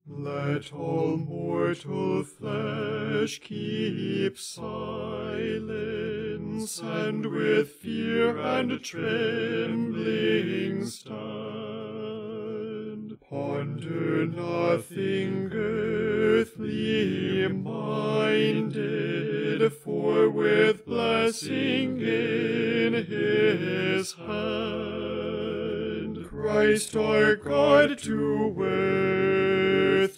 Let all mortal flesh keep silence, and with fear and trembling stand. Ponder nothing earthly minded, for with blessing in his hand, Christ our God to earth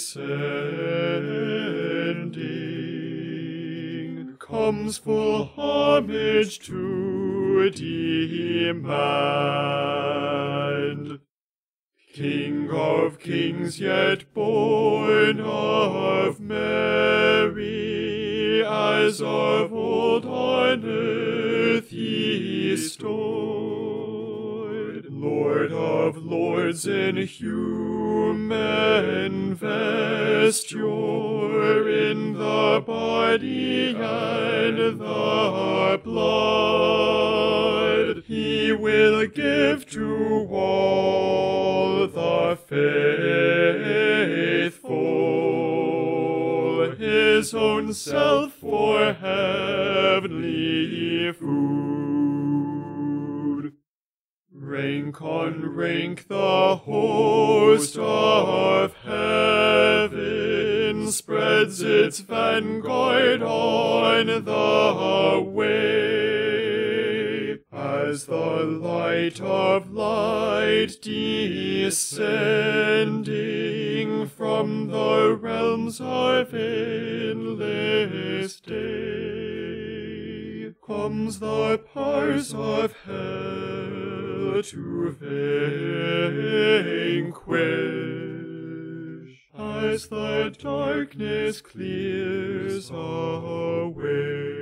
descending, comes full homage to demand. King of kings, yet born of Mary, as of old on earth he stood. Lord of lords, in human vesture, in the body and the blood, he will give to all the faithful his own self for heavenly food. Rank on rank the host of heaven spreads its vanguard on the way, as the light of light descending from the realms of endless day, comes the powers of hell to vanquish, as the darkness clears away.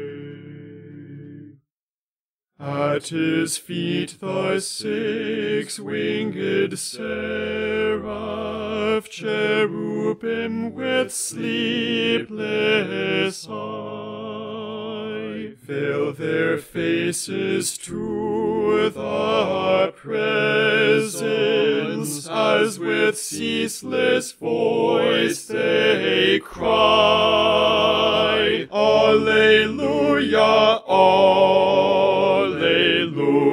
At his feet the six-winged seraph cherubim with sleepless eye veil their faces to the presence, as with ceaseless voice they cry, Alleluia, Alleluia.